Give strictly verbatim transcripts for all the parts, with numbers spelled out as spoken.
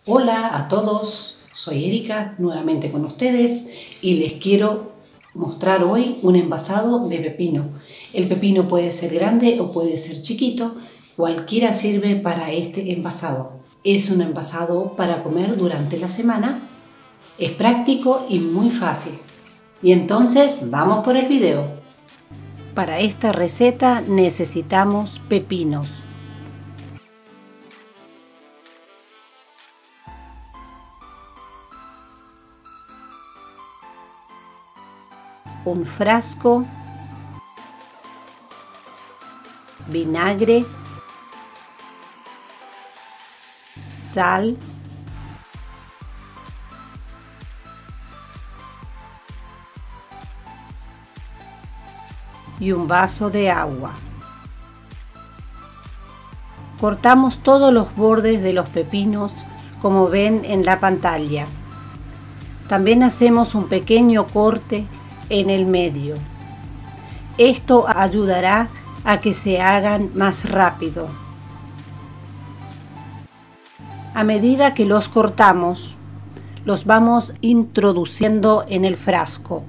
Hola a todos, soy Erika, nuevamente con ustedes y les quiero mostrar hoy un envasado de pepino. El pepino puede ser grande o puede ser chiquito, cualquiera sirve para este envasado. Es un envasado para comer durante la semana, es práctico y muy fácil. Y entonces vamos por el video. Para esta receta necesitamos pepinos. Un frasco, vinagre, sal, y un vaso de agua. Cortamos todos los bordes de los pepinos como ven en la pantalla. También hacemos un pequeño corte en el medio. Esto ayudará a que se hagan más rápido. A medida que los cortamos, los vamos introduciendo en el frasco.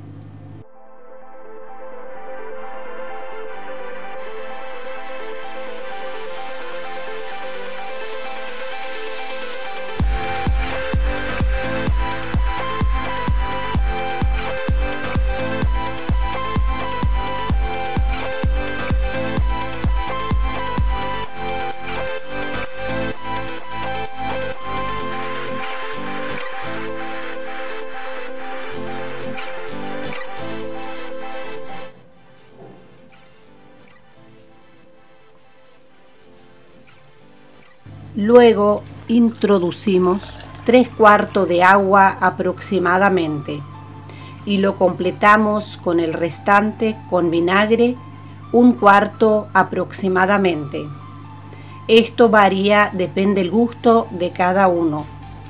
Luego introducimos tres cuartos de agua aproximadamente y lo completamos con el restante con vinagre, un cuarto aproximadamente. Esto varía, depende del gusto de cada uno.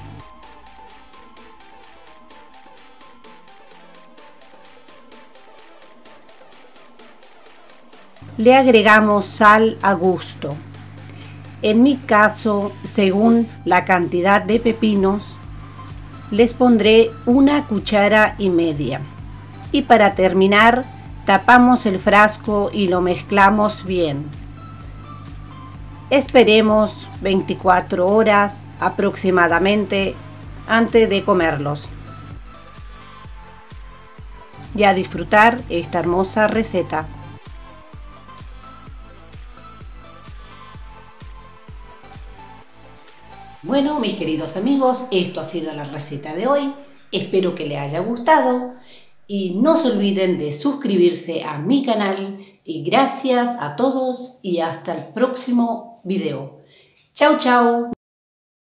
Le agregamos sal a gusto. En mi caso, según la cantidad de pepinos, les pondré una cuchara y media. Y para terminar, tapamos el frasco y lo mezclamos bien. Esperemos veinticuatro horas aproximadamente antes de comerlos. Y a disfrutar esta hermosa receta. Bueno, mis queridos amigos, esto ha sido la receta de hoy. Espero que les haya gustado y no se olviden de suscribirse a mi canal. Y gracias a todos y hasta el próximo video. Chau, chau.